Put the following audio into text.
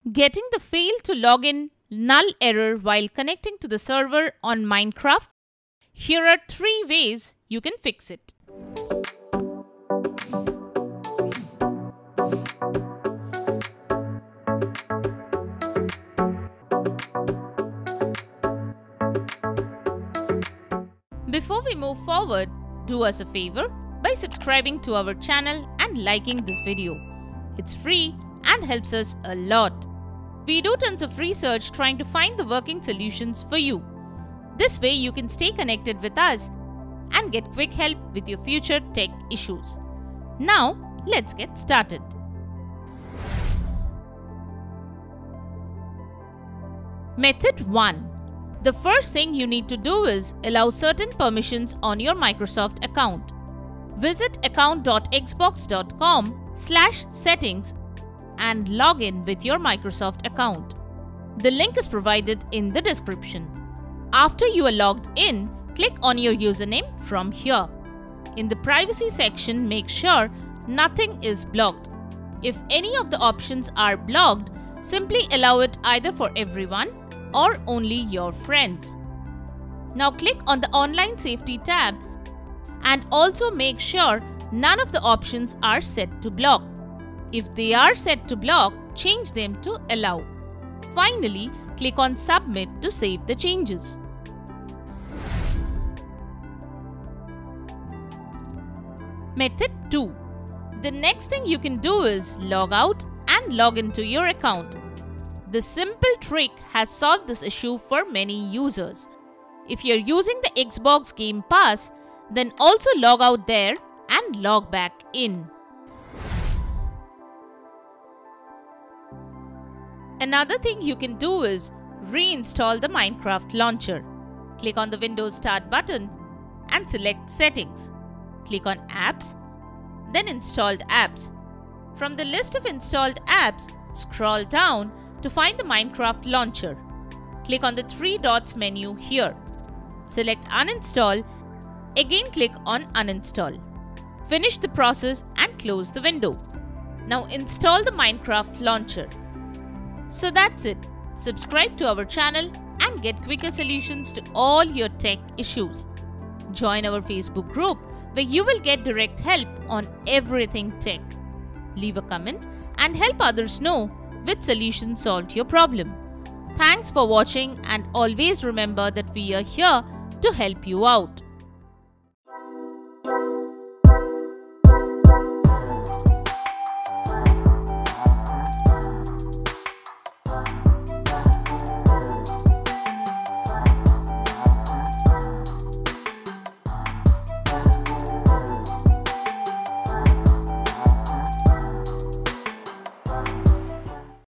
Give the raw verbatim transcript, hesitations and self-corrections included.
Getting the fail to login null error while connecting to the server on Minecraft? Here are three ways you can fix it. Before we move forward, do us a favor by subscribing to our channel and liking this video. It's free and helps us a lot. We do tons of research trying to find the working solutions for you. This way you can stay connected with us and get quick help with your future tech issues. Now, let's get started. Method one. The first thing you need to do is allow certain permissions on your Microsoft account. Visit account dot xbox dot com slash settings and log in with your Microsoft account. The link is provided in the description. After you are logged in, click on your username from here. In the privacy section, make sure nothing is blocked. If any of the options are blocked, simply allow it either for everyone or only your friends. Now click on the Online Safety tab and also make sure none of the options are set to block. If they are set to block, change them to allow. Finally, click on Submit to save the changes. Method two. The next thing you can do is log out and log into your account. This simple trick has solved this issue for many users. If you're using the Xbox Game Pass, then also log out there and log back in. Another thing you can do is reinstall the Minecraft launcher. Click on the Windows Start button and select Settings. Click on Apps, then Installed Apps. From the list of installed apps, scroll down to find the Minecraft launcher. Click on the three dots menu here. Select Uninstall. Again click on Uninstall. Finish the process and close the window. Now install the Minecraft launcher. So that's it. Subscribe to our channel and get quicker solutions to all your tech issues. Join our Facebook group where you will get direct help on everything tech. Leave a comment and help others know which solution solved your problem. Thanks for watching and always remember that we are here to help you out.